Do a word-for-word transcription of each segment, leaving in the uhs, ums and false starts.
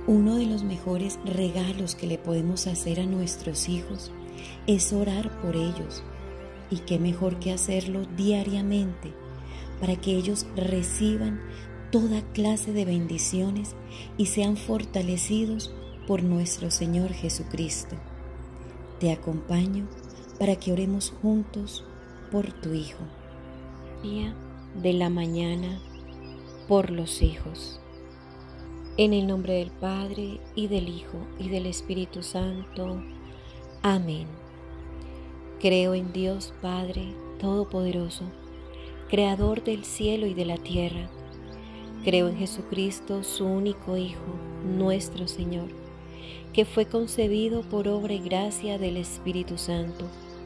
Uno de los mejores regalos que le podemos hacer a nuestros hijos es orar por ellos. Y qué mejor que hacerlo diariamente para que ellos reciban toda clase de bendiciones y sean fortalecidos por nuestro Señor Jesucristo. Te acompaño para que oremos juntos por tu hijo. Día de la mañana por los hijos. En el nombre del Padre, y del Hijo, y del Espíritu Santo. Amén. Creo en Dios Padre Todopoderoso, Creador del cielo y de la tierra. Creo en Jesucristo, su único Hijo, nuestro Señor, que fue concebido por obra y gracia del Espíritu Santo.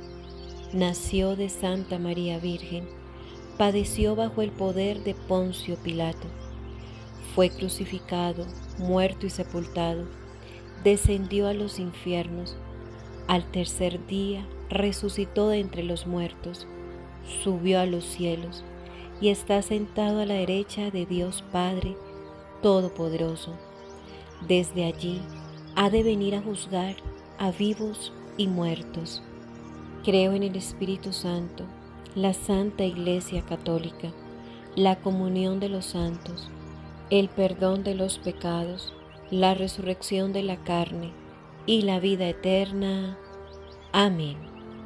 Nació de Santa María Virgen, padeció bajo el poder de Poncio Pilato. Fue crucificado, muerto y sepultado, descendió a los infiernos. Al tercer día resucitó de entre los muertos, subió a los cielos y está sentado a la derecha de Dios Padre Todopoderoso. Desde allí ha de venir a juzgar a vivos y muertos. Creo en el Espíritu Santo, la Santa Iglesia Católica, la comunión de los santos, el perdón de los pecados, la resurrección de la carne y la vida eterna. Amén.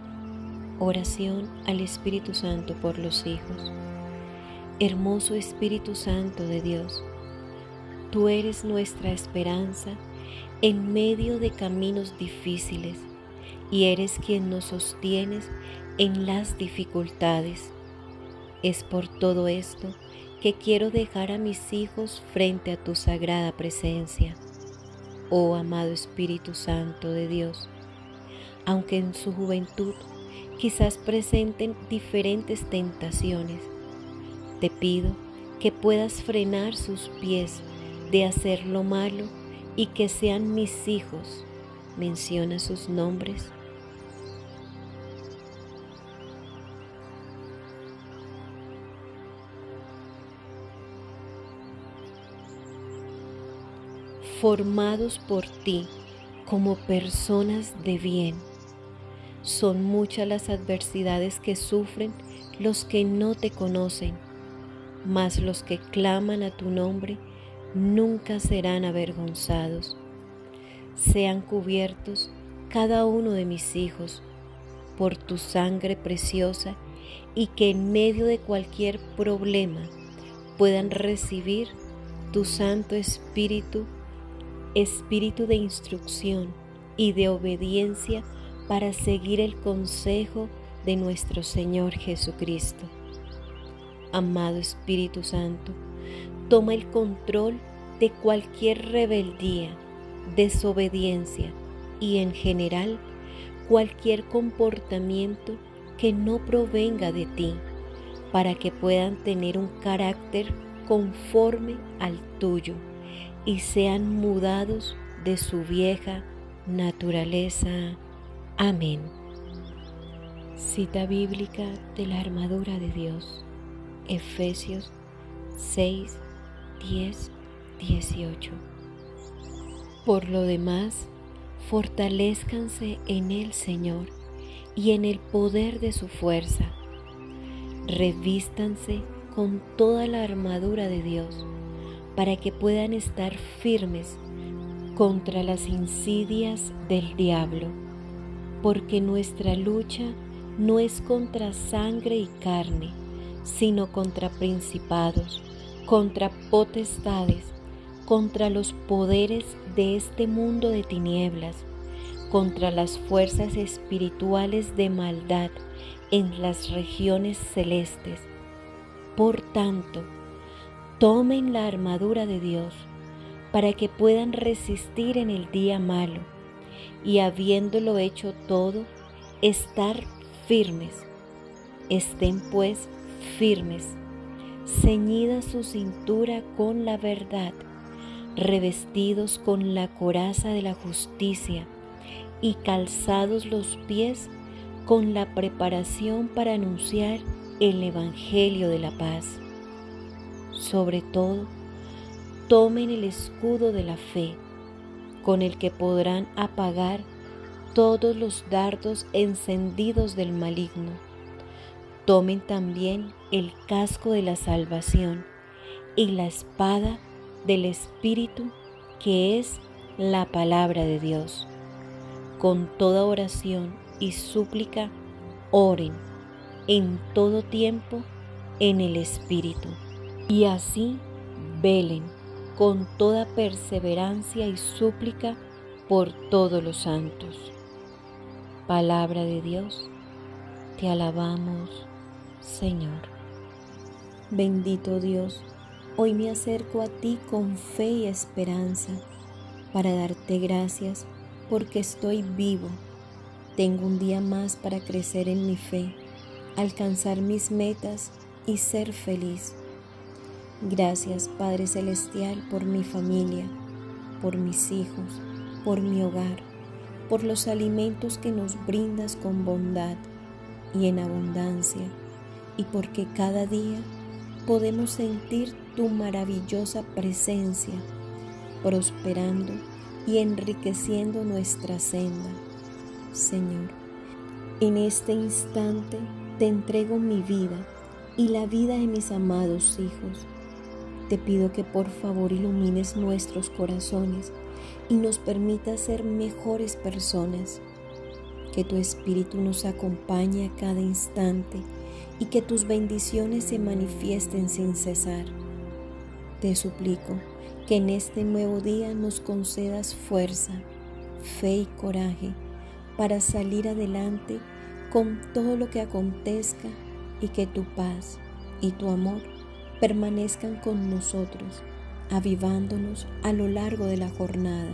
Oración al Espíritu Santo por los hijos. Hermoso Espíritu Santo de Dios, tú eres nuestra esperanza en medio de caminos difíciles y eres quien nos sostienes en las dificultades. Es por todo esto que quiero dejar a mis hijos frente a tu sagrada presencia. Oh amado Espíritu Santo de Dios, aunque en su juventud quizás presenten diferentes tentaciones, te pido que puedas frenar sus pies de hacer lo malo y que sean mis hijos. Menciona sus nombres. Formados por ti como personas de bien. Son muchas las adversidades que sufren los que no te conocen, mas los que claman a tu nombre nunca serán avergonzados. Sean cubiertos cada uno de mis hijos por tu sangre preciosa y que en medio de cualquier problema puedan recibir tu Santo Espíritu, Espíritu de instrucción y de obediencia para seguir el consejo de nuestro Señor Jesucristo. Amado Espíritu Santo, toma el control de cualquier rebeldía, desobediencia y en general cualquier comportamiento que no provenga de ti, para que puedan tener un carácter conforme al tuyo y sean mudados de su vieja naturaleza. Amén. Cita bíblica de la armadura de Dios, Efesios seis, diez, dieciocho. Por lo demás, fortalézcanse en el Señor y en el poder de su fuerza. Revístanse con toda la armadura de Dios, para que puedan estar firmes contra las insidias del diablo, porque nuestra lucha no es contra sangre y carne, sino contra principados, contra potestades, contra los poderes de este mundo de tinieblas, contra las fuerzas espirituales de maldad en las regiones celestes. Por tanto, tomen la armadura de Dios para que puedan resistir en el día malo y, habiéndolo hecho todo, estar firmes. Estén pues firmes, ceñida su cintura con la verdad, revestidos con la coraza de la justicia y calzados los pies con la preparación para anunciar el Evangelio de la paz. Sobre todo, tomen el escudo de la fe con el que podrán apagar todos los dardos encendidos del maligno. Tomen también el casco de la salvación y la espada del Espíritu, que es la palabra de Dios. Con toda oración y súplica, oren en todo tiempo en el Espíritu, y así velen con toda perseverancia y súplica por todos los santos. Palabra de Dios, te alabamos, Señor. Bendito Dios, hoy me acerco a ti con fe y esperanza para darte gracias porque estoy vivo. Tengo un día más para crecer en mi fe, alcanzar mis metas y ser feliz. Gracias, Padre Celestial, por mi familia, por mis hijos, por mi hogar, por los alimentos que nos brindas con bondad y en abundancia, y porque cada día podemos sentir tu maravillosa presencia, prosperando y enriqueciendo nuestra senda. Señor, en este instante te entrego mi vida y la vida de mis amados hijos. Te pido que por favor ilumines nuestros corazones y nos permitas ser mejores personas. Que tu Espíritu nos acompañe a cada instante y que tus bendiciones se manifiesten sin cesar. Te suplico que en este nuevo día nos concedas fuerza, fe y coraje para salir adelante con todo lo que acontezca, y que tu paz y tu amor permanezcan con nosotros, avivándonos a lo largo de la jornada.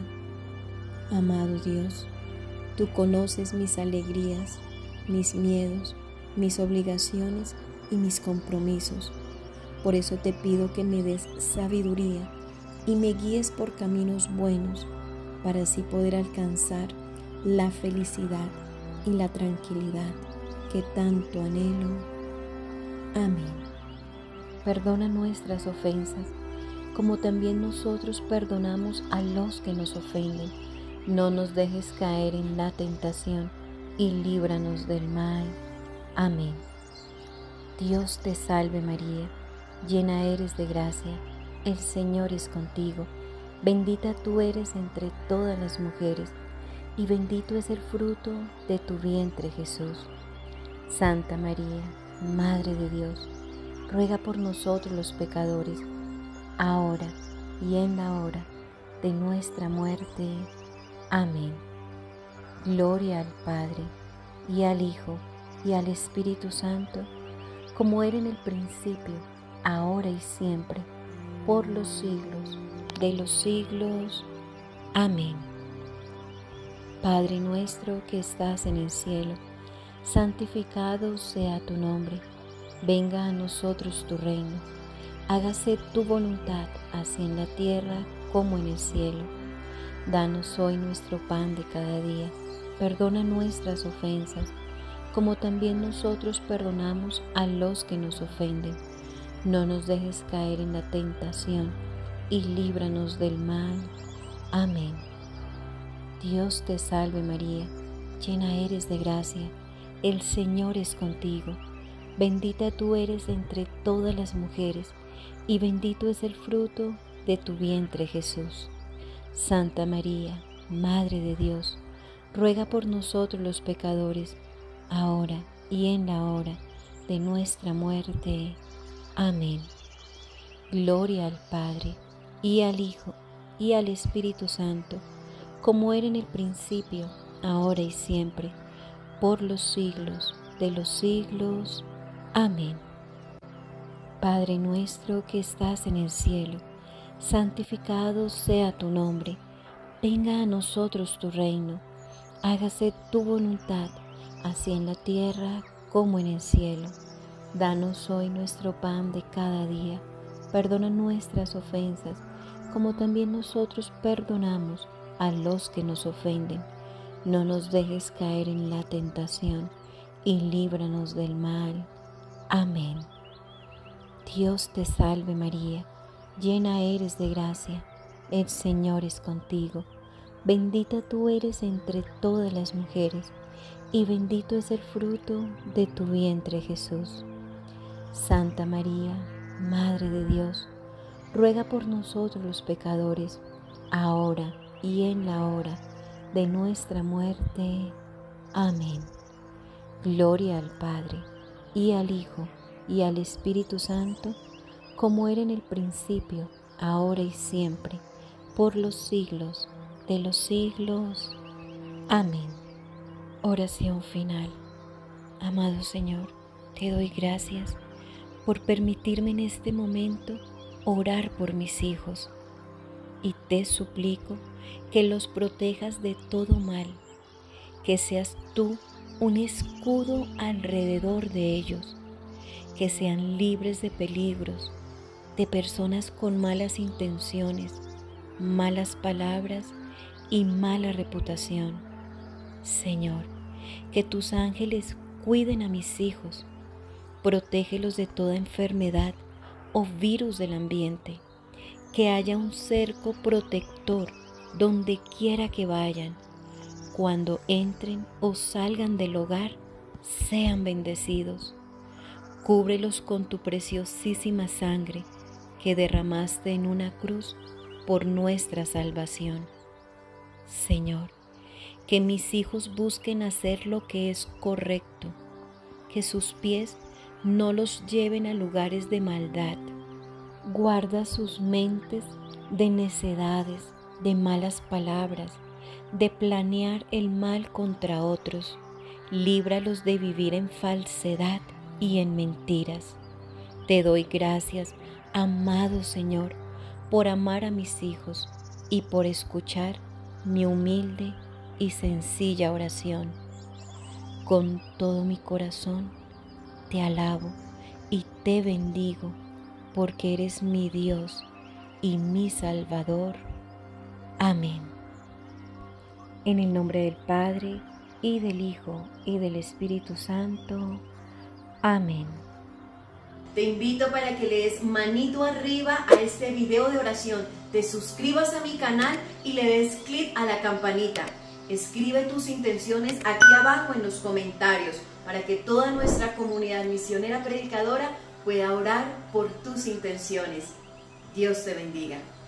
Amado Dios, tú conoces mis alegrías, mis miedos, mis obligaciones y mis compromisos. Por eso te pido que me des sabiduría y me guíes por caminos buenos, para así poder alcanzar la felicidad y la tranquilidad que tanto anhelo. Amén. Perdona nuestras ofensas, como también nosotros perdonamos a los que nos ofenden. No nos dejes caer en la tentación y líbranos del mal. Amén. Dios te salve María, llena eres de gracia, el Señor es contigo. Bendita tú eres entre todas las mujeres, y bendito es el fruto de tu vientre, Jesús. Santa María, Madre de Dios, ruega por nosotros los pecadores, ahora y en la hora de nuestra muerte. Amén. Gloria al Padre, y al Hijo, y al Espíritu Santo, como era en el principio, ahora y siempre, por los siglos de los siglos. Amén. Padre nuestro que estás en el cielo, santificado sea tu nombre. Venga a nosotros tu reino. Hágase tu voluntad, así en la tierra como en el cielo. Danos hoy nuestro pan de cada día. Perdona nuestras ofensas, como también nosotros perdonamos a los que nos ofenden. No nos dejes caer en la tentación, y líbranos del mal. Amén. Dios te salve María, llena eres de gracia, el Señor es contigo. Bendita tú eres entre todas las mujeres, y bendito es el fruto de tu vientre, Jesús. Santa María, Madre de Dios, ruega por nosotros los pecadores, ahora y en la hora de nuestra muerte. Amén. Gloria al Padre, y al Hijo, y al Espíritu Santo, como era en el principio, ahora y siempre, por los siglos de los siglos. Amén. Padre nuestro que estás en el cielo, santificado sea tu nombre. Venga a nosotros tu reino. Hágase tu voluntad, así en la tierra como en el cielo. Danos hoy nuestro pan de cada día. Perdona nuestras ofensas, como también nosotros perdonamos a los que nos ofenden. No nos dejes caer en la tentación, y líbranos del mal. Amén. Dios te salve María, llena eres de gracia, el Señor es contigo. bendita tú eres entre todas las mujeres, y bendito es el fruto de tu vientre, Jesús. Santa María, Madre de Dios, ruega por nosotros los pecadores, ahora y en la hora de nuestra muerte. Amén. Gloria al Padre, y al Hijo, y al Espíritu Santo, como era en el principio, ahora y siempre, por los siglos de los siglos. Amén. Oración final. Amado Señor, te doy gracias por permitirme en este momento orar por mis hijos, y te suplico que los protejas de todo mal, que seas tú un escudo alrededor de ellos, que sean libres de peligros, de personas con malas intenciones, malas palabras y mala reputación. Señor, que tus ángeles cuiden a mis hijos, protégelos de toda enfermedad o virus del ambiente, que haya un cerco protector donde quiera que vayan. Cuando entren o salgan del hogar, sean bendecidos. Cúbrelos con tu preciosísima sangre que derramaste en una cruz por nuestra salvación. Señor, que mis hijos busquen hacer lo que es correcto, que sus pies no los lleven a lugares de maldad. Guarda sus mentes de necedades, de malas palabras, de planear el mal contra otros. Líbralos de vivir en falsedad y en mentiras. Te doy gracias, amado Señor, por amar a mis hijos y por escuchar mi humilde y sencilla oración. Con todo mi corazón te alabo y te bendigo, porque eres mi Dios y mi Salvador. Amén. En el nombre del Padre, y del Hijo, y del Espíritu Santo. Amén. Te invito para que le des manito arriba a este video de oración, te suscribas a mi canal y le des clic a la campanita. Escribe tus intenciones aquí abajo en los comentarios para que toda nuestra comunidad misionera predicadora pueda orar por tus intenciones. Dios te bendiga.